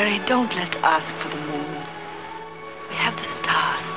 Jerry, don't let's ask for the moon. We have the stars.